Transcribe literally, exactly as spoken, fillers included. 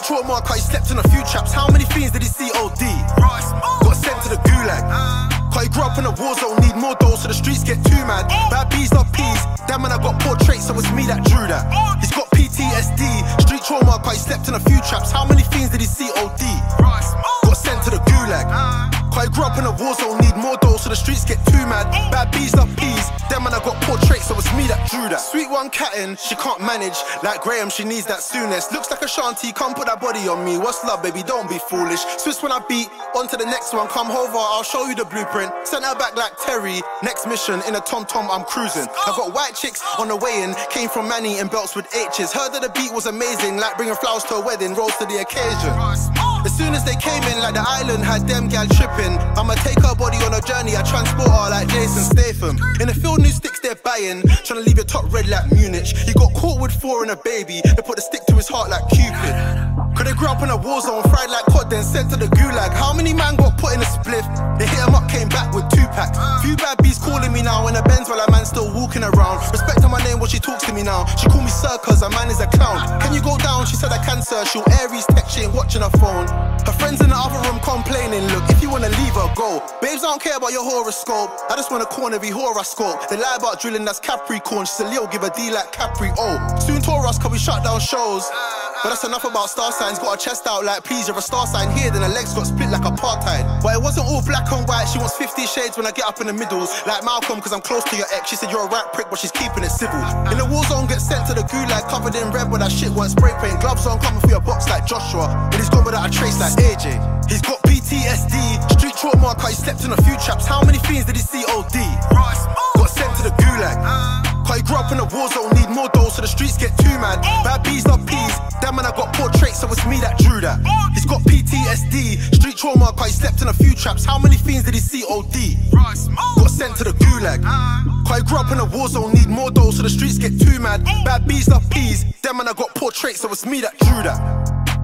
trauma, cause he slept in a few traps. How many fiends did he see O D? Got sent to the gulag. Cause he grew up in a war zone, need more dough so the streets get too mad. Bad B's love peas, damn man I got poor traits, so it's me that drew that. He's got P T S D, street trauma, cause he slept in a few traps. How many fiends did he see O D? Got sent to the gulag. Cause he grew up in a war zone, need more dough so the streets get too mad. Bad B's love peas, damn man I got poor traits, so it's me that drew that. Sweet one cattin', she can't manage. Like Graham, she needs that soonest. Looks like a shanty, come put that body on me. What's love, baby, don't be foolish. Swiss when I beat, on to the next one. Come over, I'll show you the blueprint. Send her back like Terry. Next mission, in a tom-tom, I'm cruising. I got white chicks on the way in. Came from Manny in belts with H's. Heard that the beat was amazing, like bringing flowers to a wedding. Rose to the occasion. As soon as they came in, like the island had them gal tripping. I'ma take her body on a journey, I transport her like Jason Statham. In the field, new sticks they're buying, trying to leave your top red like Munich. He got caught with four and a baby, they put the stick to his heart like Cupid. Cause they grew up in a war zone, fried like cod, then sent to the gulag. How many man got put in a spliff? They hit him up, came back with two packs. Few bad bees calling me now in a Benz while a man still walking around. Respect on my name when she talks to me now. She call me sir cause a man is a clown. Can you go down? She said I can sir. She'll Aries text, she ain't watching her phone. Her friends in the other room complaining, look, if you wanna leave her, go. Babes, I don't care about your horoscope, I just wanna corner every horoscope. They lie about drilling, that's Capricorn. She's a Leo, give a D like Capri, oh. Soon Taurus, cause we shut down shows. But that's enough about star signs. Got her chest out like, please, you're a star sign here. Then her legs got split like apartheid. But it wasn't all black and white. She wants fifty shades when I get up in the middle. Like Malcolm, cause I'm close to your ex. She said you're a right prick, but she's keeping it civil. In the war zone, get sent to the gulag, covered in red, but that shit won't spray paint. Gloves on, coming for your box like Joshua. And he's gone without a trace like A J. He's got P T S D, street trauma, cause he slept in a few traps. How many fiends did he see O D? Got sent to the gulag. Cause he grew up in a war zone, need more dough so the streets get too mad. Bad B's love peas, damn man I got poor traits, so it's me that drew that. He's got P T S D, street trauma, cause he slept in a few traps. How many fiends did he see O D? Got sent to the gulag. Cause he grew up in a war zone, need more dough so the streets get too mad. Bad B's love peas, damn man I got poor traits, so it's me that drew that.